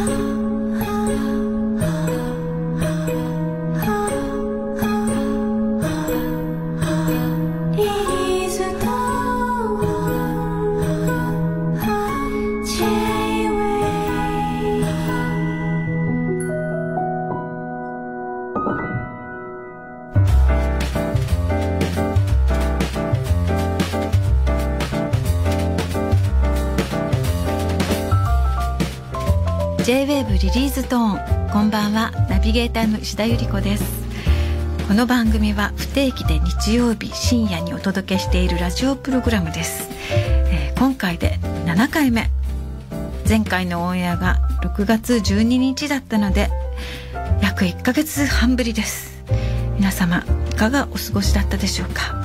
J-WAVE リリーストーン。こんばんは、ナビゲーターの石田ゆり子です。この番組は不定期で日曜日深夜にお届けしているラジオプログラムです。今回で7回目。前回のオンエアが6月12日だったので約1ヶ月半ぶりです。皆様いかがお過ごしだったでしょうか。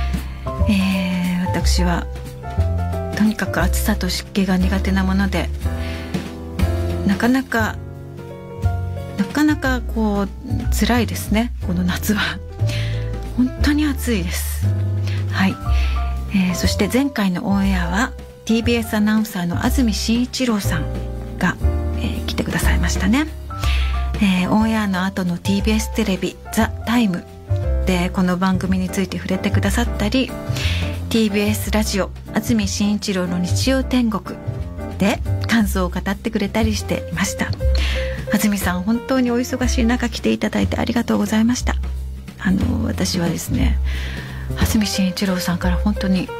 私はとにかく暑さと湿気が苦手なもので、なかなかこう辛いですね。この夏は本当に暑いです。はい、そして前回のオンエアは TBS アナウンサーの安住紳一郎さんが、来てくださいましたね。オンエアの後の TBS テレビザタイムでこの番組について触れてくださったり、 TBS ラジオ安住紳一郎の日曜天国で感想を語ってくれたりしていました。安住さん、本当にお忙しい中来ていただいてありがとうございました。私はですね、安住紳一郎さんから本当に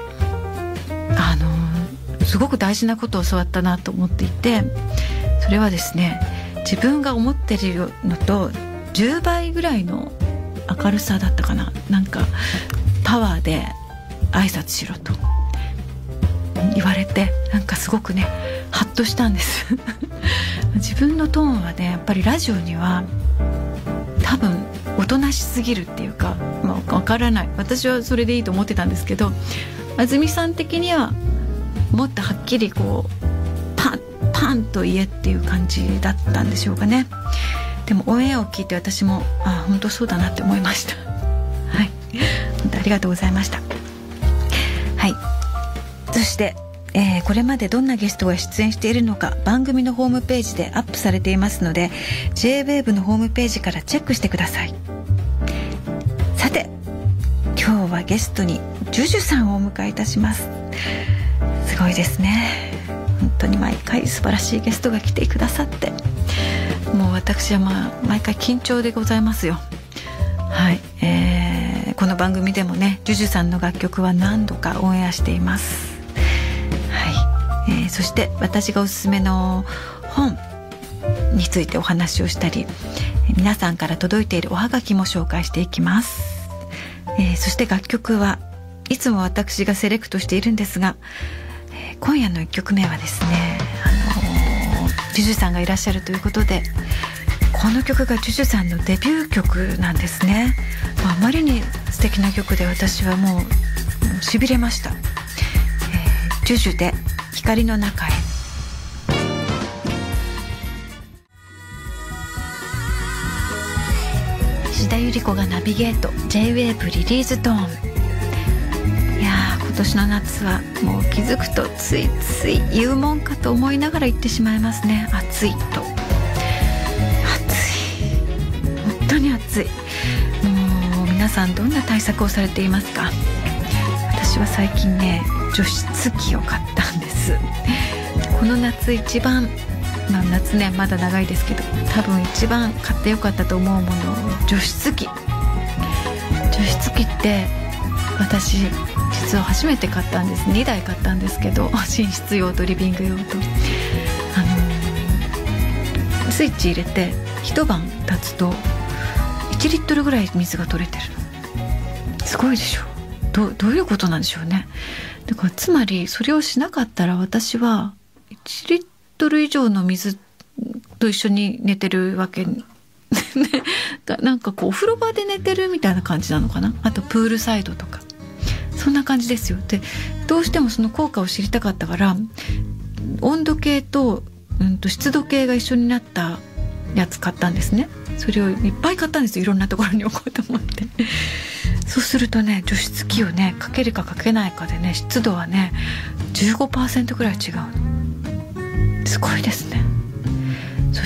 すごく大事なことを教わったなと思っていて、それはですね、自分が思ってるのと10倍ぐらいの明るさだったかな、なんかパワーで挨拶しろと言われて、なんかすごくねハッとしたんです自分のトーンはね、やっぱりラジオには多分おとなしすぎるっていうか、わからない、私はそれでいいと思ってたんですけど、安住さん的にはもっとはっきりこうパンと言えっていう感じだったんでしょうかね。でもオンエアを聞いて私も本当そうだなって思いましたはい、本当ありがとうございました。はい、そしてこれまでどんなゲストが出演しているのか番組のホームページでアップされていますので、 J-WAVE のホームページからチェックしてください。さて、今日はゲストにジュジュさんをお迎えいたします。すごいですね、本当に毎回素晴らしいゲストが来てくださって、もう私は毎回緊張でございますよ。はい、この番組でもね、ジュジュさんの楽曲は何度かオンエアしています。そして私がおすすめの本についてお話をしたり、皆さんから届いているおはがきも紹介していきます。そして楽曲はいつも私がセレクトしているんですが、今夜の1曲目はですね、ジュジュさんがいらっしゃるということで、この曲がジュジュさんのデビュー曲なんですね。あまりに素敵な曲で私はもうしびれました。ジュジュで光の中へ。石田ゆり子がナビゲート J-WAVE リリーストーン。いやー、今年の夏はもう気づくとついつい言うもんかと思いながら言ってしまいますね。暑いと、本当に暑い。もう皆さんどんな対策をされていますか？私は最近ね、除湿機を買ったんです。この夏一番、夏ねまだ長いですけど、多分一番買ってよかったと思うもの、除湿機。除湿機って私実は初めて買ったんです。2台買ったんですけど、寝室用とリビング用と、スイッチ入れて一晩経つと1リットルぐらい水が取れてるの。すごいでしょ。どういうことなんでしょうね。だからつまりそれをしなかったら私は1リットル以上の水と一緒に寝てるわけなんかこうお風呂場で寝てるみたいな感じなのかな。あとプールサイドとかそんな感じですよ。でどうしてもその効果を知りたかったから、温度計と、湿度計が一緒になったやつ買ったんですね。それをいっぱい買ったんですよ。いろんなところに置こうと思ってそうするとね、除湿機をねかけるかかけないかでね、湿度はね 15% ぐらい違うの。すごいですね。そ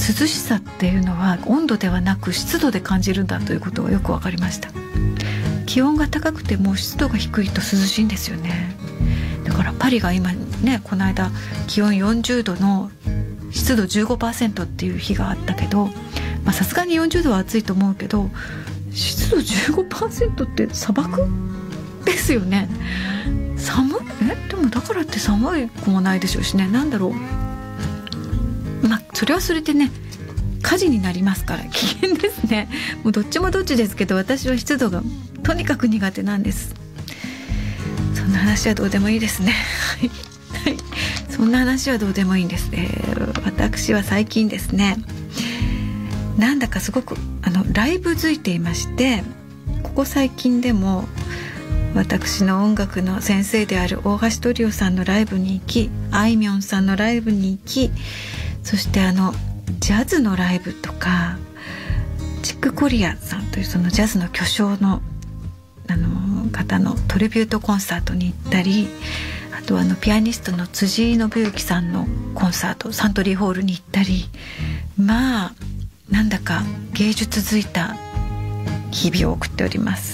涼しさっていうのは温度ではなく湿度で感じるんだということがよく分かりました。気温が高くても湿度が低いと涼しいんですよね。だからパリが今ね、この間気温40度の湿度 15% っていう日があったけど、さすがに40度は暑いと思うけど、湿度 15% って砂漠ですよね。寒い？でもだからって寒い子もないでしょうしね。なんだろう、それはそれでね、火事になりますから危険ですね。もうどっちもどっちですけど、私は湿度がとにかく苦手なんです。そんな話はどうでもいいですね。はい、そんな話はどうでもいいんです。私は最近ですね、なんだかすごくライブづいていまして、ここ最近でも私の音楽の先生である大橋トリオさんのライブに行き、あいみょんさんのライブに行き、そしてジャズのライブとか、チックコリアさんというそのジャズの巨匠の方のトリビュートコンサートに行ったり、あとピアニストの辻井伸行さんのコンサートサントリーホールに行ったり、なんだか芸術づいた日々を送っております。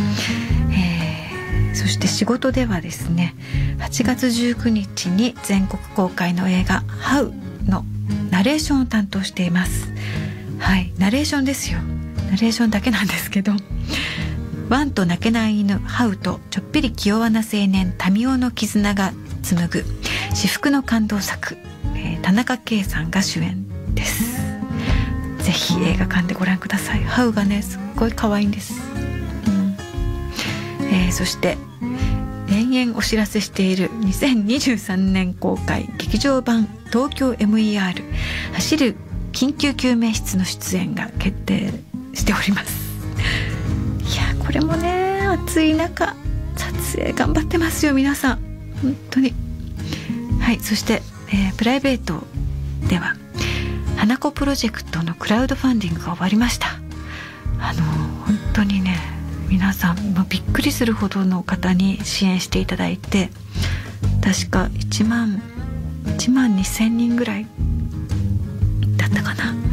そして仕事ではですね、8月19日に全国公開の映画ハウのナレーションを担当しています。はい、ナレーションですよ。ナレーションだけなんですけど、ワンと泣けない犬ハウとちょっぴり気弱な青年タミオの絆が紡ぐ至福の感動作、田中圭さんが主演です。ぜひ映画館でご覧ください。ハウがね、すっごい可愛いんです。そして延々お知らせしている2023年公開劇場版東京 MER 走る緊急救命室の出演が決定しております。いや、これもね、暑い中撮影頑張ってますよ皆さん、本当に。はい、そして、プライベートでは花子プロジェクトのクラウドファンディングが終わりました。本当にね、皆さんびっくりするほどの方に支援していただいて、確か1万2000人ぐらいだったかな。もう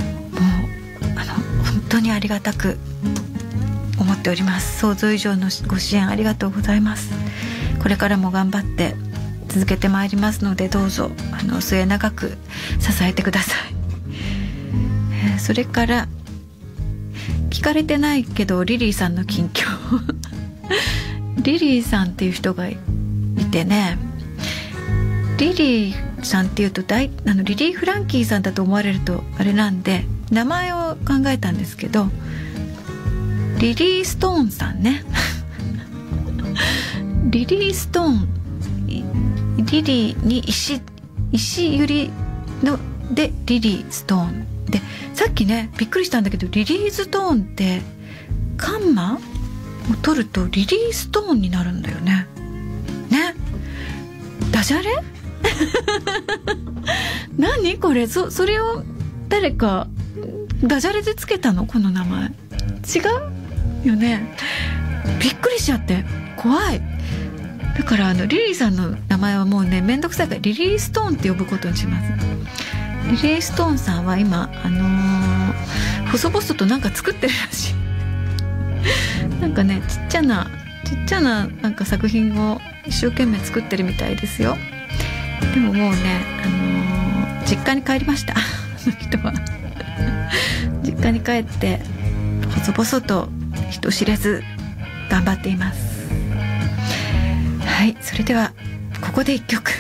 本当にありがたく思っております。想像以上のご支援ありがとうございます。これからも頑張って続けてまいりますので、どうぞ末永く支えてください。それから聞かれてないけどリリーさんの近況リリーさんっていう人がいてね、リリーさんっていうとリリー・フランキーさんだと思われるとあれなんで、名前を考えたんですけど、リリー・ストーンさんねリリー・ストーン、リリーに石ゆりのでリリー・ストーンで、さっきねびっくりしたんだけど、リリー・ストーンってカンマを取るとリリー・ストーンになるんだよね。ね、ダジャレ何これ、それを誰かダジャレでつけたの、この名前。違うよね。びっくりしちゃって怖い。だからリリーさんの名前はもうね、めんどくさいからリリー・ストーンって呼ぶことにします。リリー・ストーンさんは今細々となんか作ってるらしいなんかね、ちっちゃななんか作品を一生懸命作ってるみたいですよ。でももうね、実家に帰りましたその人は実家に帰って細々と人知れず頑張っています。はい、それではここで一曲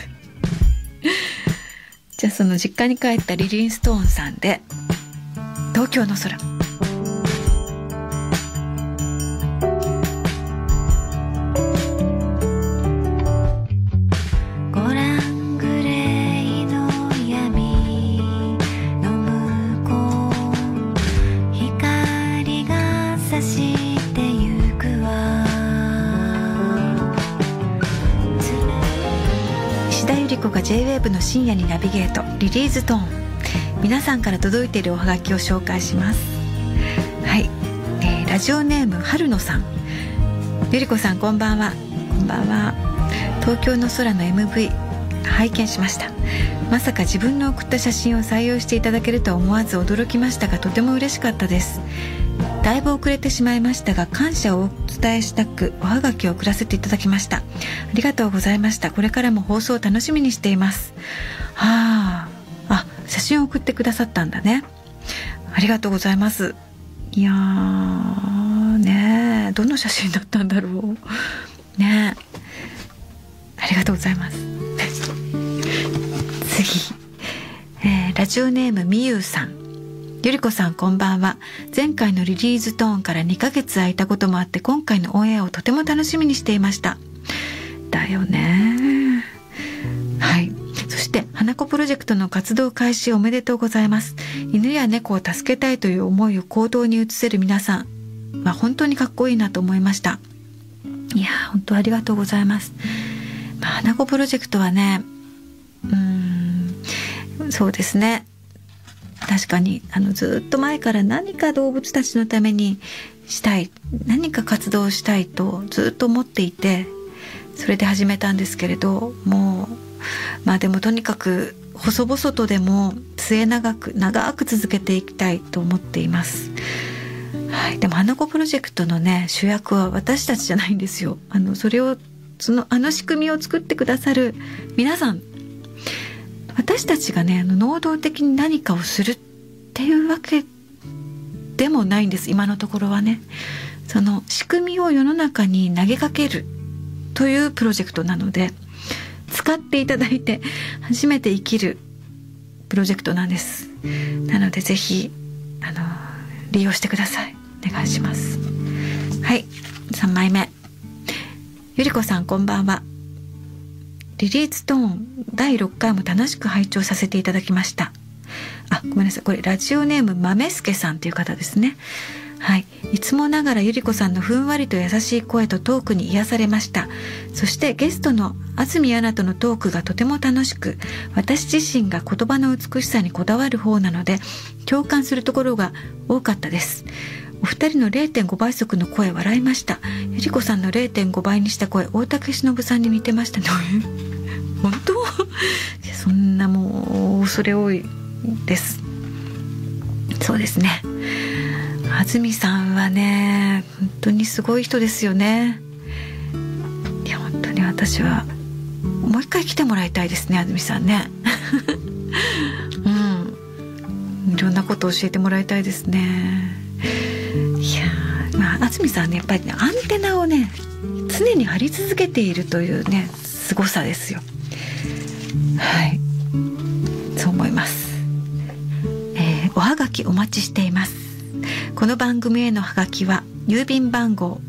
じゃあその実家に帰ったリリー・ストーンさんで東京の空。J-WAVE の深夜にナビゲート、リリーズトーン。皆さんから届いているおはがきを紹介します。はい、ラジオネーム春野さん。ゆりこさんこんばんは。こんばんは。東京の空の MV 拝見しました。まさか自分の送った写真を採用していただけるとは思わず驚きましたが、とても嬉しかったです。だいぶ遅れてしまいましたが、感謝をお伝えしたくおはがきを送らせていただきました。ありがとうございました。これからも放送を楽しみにしています。写真を送ってくださったんだね。ありがとうございます。いやーね、どの写真だったんだろうね。ありがとうございます。次、ラジオネームみゆうさん。ゆりこさん、こんばんは。前回のリリーズトーンから2ヶ月空いたこともあって、今回のオンエアをとても楽しみにしていました。だよね。はい。そして花子プロジェクトの活動開始おめでとうございます。犬や猫を助けたいという思いを行動に移せる皆さんは本当にかっこいいなと思いました。いやー、本当ありがとうございます。花子プロジェクトはね、そうですね、確かにずっと前から何か動物たちのためにしたい、何か活動したいとずっと思っていて、それで始めたんですけれど、もうでもとにかく細々とでも末長く続けていきたいと思っています。はい。でも花子プロジェクトのね、主役は私たちじゃないんですよ。その仕組みを作ってくださる皆さん、私たちがね、能動的に何かをするっていうわけでもないんです。今のところはね、その仕組みを世の中に投げかけるというプロジェクトなので、使っていただいて初めて生きるプロジェクトなんです。なのでぜひ利用してください。お願いします。はい、3枚目。ゆりこさん、こんばんは。リリーズトーン第6回も楽しく拝聴させていただきました。ごめんなさい、これラジオネーム豆助さんという方ですね。はい、いつもながらゆりこさんのふんわりと優しい声とトークに癒されました。そしてゲストの安住アナとのトークがとても楽しく、私自身が言葉の美しさにこだわる方なので共感するところが多かったです。お二人の 0.5 倍速の声笑いました。ゆりこさんの 0.5 倍にした声、大竹しのぶさんに似てましたね。本当？そんなもう恐れ多いです。そうですね、安住さんはね、本当にすごい人ですよね。いや、本当に私はもう一回来てもらいたいですね、安住さんね。いろんなことを教えてもらいたいですね。いや、安住さんね、やっぱりね、アンテナをね常に張り続けているというね、すごさですよ。はい、そう思います。おはがきお待ちしています。この番組へのはがきは郵便番号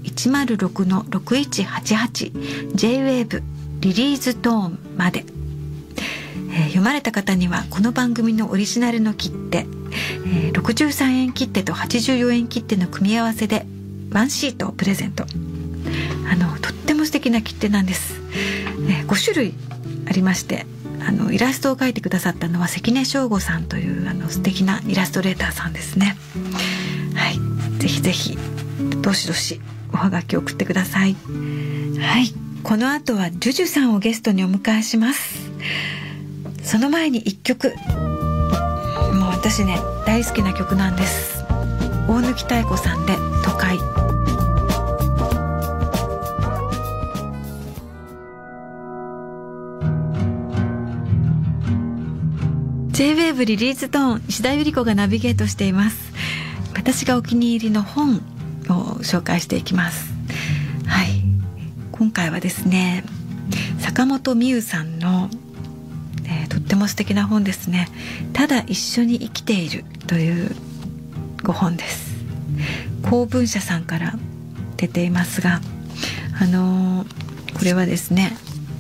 106-6188 J-WAVE リリーズトーンまで。読まれた方にはこの番組のオリジナルの切手、63円切手と84円切手の組み合わせでワンシートをプレゼント。とっても素敵な切手なんです。5種類ありまして、イラストを描いてくださったのは関根翔吾さんという素敵なイラストレーターさんですね。はい、ぜひぜひどしどしおはがき送ってください。はい、この後はジュジュさんをゲストにお迎えします。その前に一曲、もう私ね大好きな曲なんです。大貫妙子さんで都会。J-WAVE リリーズトーン、石田ゆり子がナビゲートしています。私がお気に入りの本を紹介していきます。はい、今回はですね、坂本美優さんの、とっても素敵な本ですね。ただ一緒に生きているというご本です。公文社さんから出ていますが、これはですね、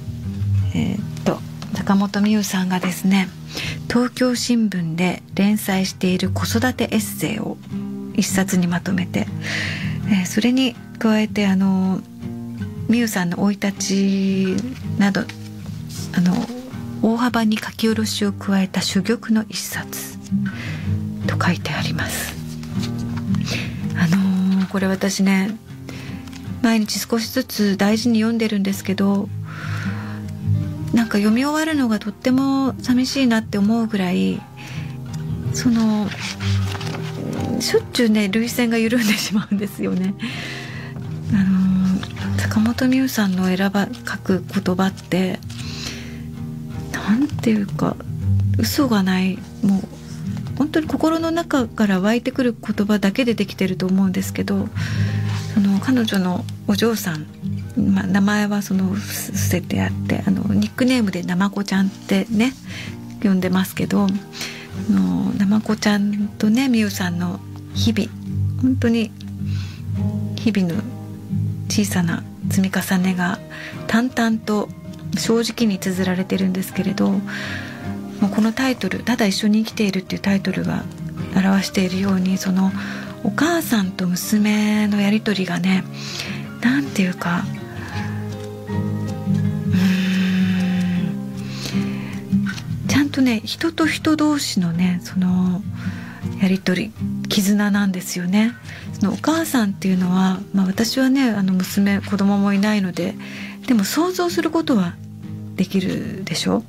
坂本美優さんがですね、東京新聞で連載している子育てエッセイを一冊にまとめて、それに加えて美優さんの生い立ちなど大幅に書き下ろしを加えた珠玉の一冊と書いてあります。これ私ね、毎日少しずつ大事に読んでるんですけど、 なんか読み終わるのがとっても寂しいなって思うぐらい、しょっちゅうね涙腺が緩んでしまうんですよね。坂本美雨さんの書く言葉ってなんていうか嘘がない、もう本当に心の中から湧いてくる言葉だけでできてると思うんですけど、彼女のお嬢さん、名前は伏せてあって、ニックネームでなまこちゃんってね呼んでますけど、なまこちゃんとね美雨さんの日々、本当に日々の小さな積み重ねが淡々と正直に綴られてるんですけれど、もうこのタイトル「ただ一緒に生きている」っていうタイトルが表しているように、お母さんと娘のやり取りがね、なんていうか、ちゃんとね人と人同士のねやり取り、絆なんですよね。お母さんっていうのは、私はね子供もいないので、でも想像することはできるでしょ。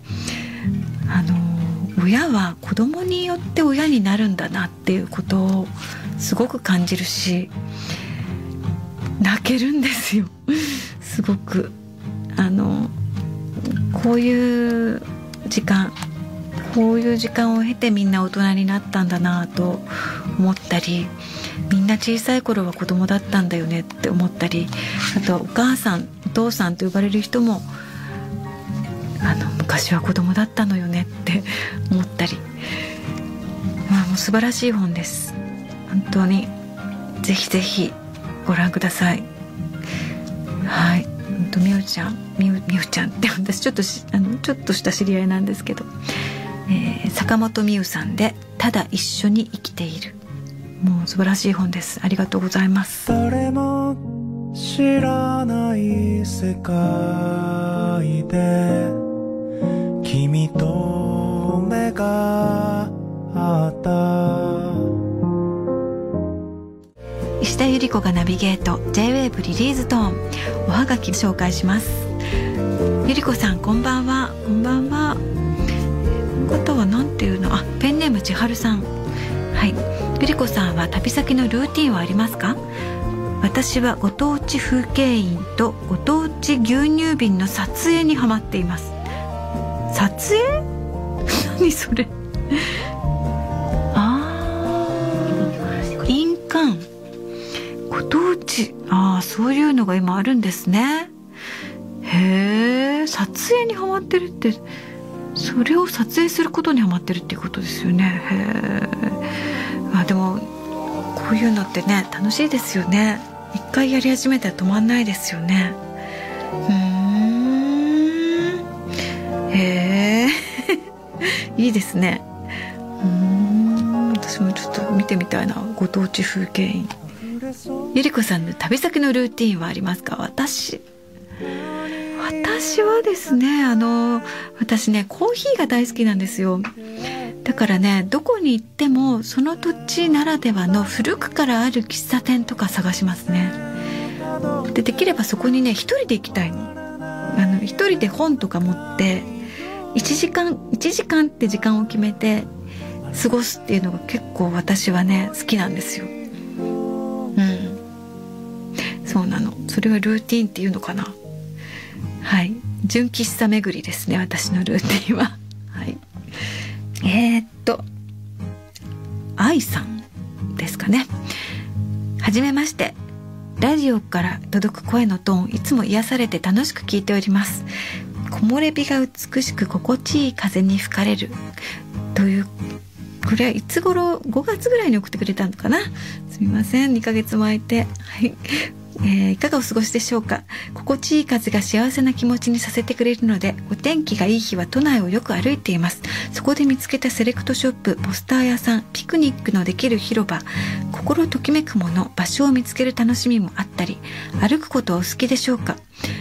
親は子供によって親になるんだなっていうことをすごく感じるし、泣けるんですよすごく。こういう時間を経てみんな大人になったんだなと思ったり、みんな小さい頃は子供だったんだよねって思ったり、あとお母さんお父さんと呼ばれる人も昔は子供だったのよねって思ったり、もう素晴らしい本です。本当にぜひぜひご覧ください。はい、みゆちゃんって私ちょっとした知り合いなんですけど、坂本美雨さんで「ただ一緒に生きている」、もう素晴らしい本です。ありがとうございます。 誰も知らない世界で君と目が合った。 石田ゆり子がナビゲート J-WAVE リリーズトーン、おはがき紹介します。ゆり子さん、こんばんは。こんばんは。この方はなんていうの、ペンネーム千春さん。はい、ゆり子さんは旅先のルーティンはありますか？私はご当地風景印とご当地牛乳瓶の撮影にハマっています。撮影？何それ印鑑、ご当地、そういうのが今あるんですね。へえ、撮影にハマってるって、それを撮影することにハマってるっていうことですよね。へえ。でもこういうのってね楽しいですよね。一回やり始めたら止まんないですよね。へえいいですね。私もちょっと見てみたいな、ご当地風景印。ゆり子さんの旅先のルーティンはありますか？私はですね、私ねコーヒーが大好きなんですよ。だからね、どこに行ってもその土地ならではの古くからある喫茶店とか探しますね。できればそこにね一人で行きたいの。一人で本とか持って1時間って時間を決めて過ごすっていうのが結構私はね好きなんですよ。そうなの。それはルーティンっていうのかな。はい、純喫茶巡りですね、私のルーティンは。はい、愛さんですかね。はじめまして。ラジオから届く声のトーン、いつも癒されて楽しく聞いております。木漏れ日が美しく心地いい風に吹かれるという、これはいつ頃、5月ぐらいに送ってくれたのかな。すみません、2ヶ月も空いて。はい、いかがお過ごしでしょうか。心地いい風が幸せな気持ちにさせてくれるので、お天気がいい日は都内をよく歩いています。そこで見つけたセレクトショップ、ポスター屋さん、ピクニックのできる広場、心ときめくもの、場所を見つける楽しみもあったり、歩くことお好きでしょうか？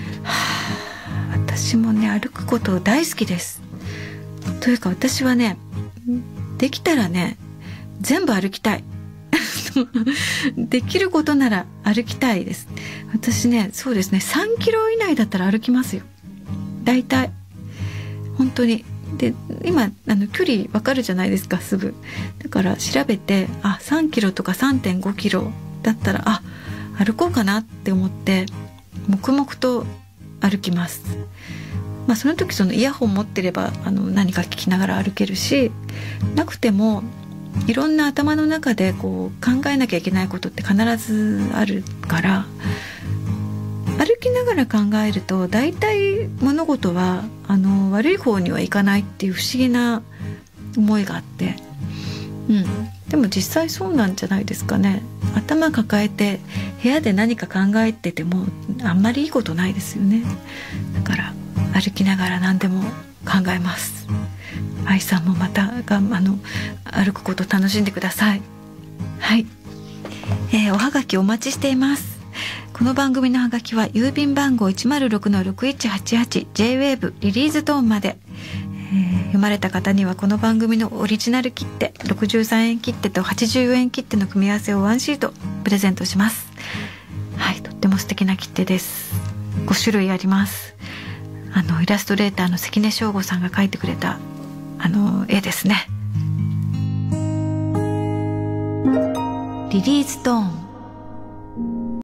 私もね歩くこと大好きです。というか私はね、できたらね全部歩きたいできることなら歩きたいです。私ね、そうですね、3キロ以内だったら歩きますよ。だいたい本当に。で今距離わかるじゃないですか、すぐ。だから調べて、3キロとか 3.5 キロだったら歩こうかなって思って黙々と歩きます。その時イヤホン持ってれば何か聞きながら歩けるし、なくてもいろんな頭の中で考えなきゃいけないことって必ずあるから、歩きながら考えると大体物事は悪い方にはいかないっていう不思議な思いがあって、でも実際そうなんじゃないですかね。頭抱えて部屋で何か考えててもあんまりいいことないですよね。だから歩きながら何でも考えます。愛さんもまた歩くこと楽しんでください。はい、おはがきお待ちしています。この番組のはがきは郵便番号 106-6188 J-WAVE リリーズトーンまで、読まれた方にはこの番組のオリジナル切手63円切手と84円切手の組み合わせを1シートプレゼントします。はい、とっても素敵な切手です。5種類あります。イラストレーターの関根翔吾さんが描いてくれた絵ですね。リリーズトーン。